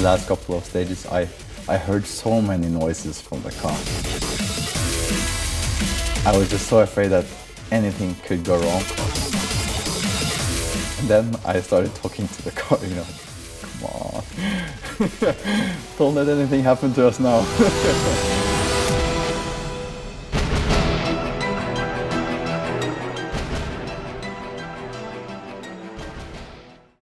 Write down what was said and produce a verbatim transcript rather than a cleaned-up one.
the last couple of stages, I, I heard so many noises from the car. I was just so afraid that anything could go wrong. And then I started talking to the car, you know, come on, don't let anything happen to us now.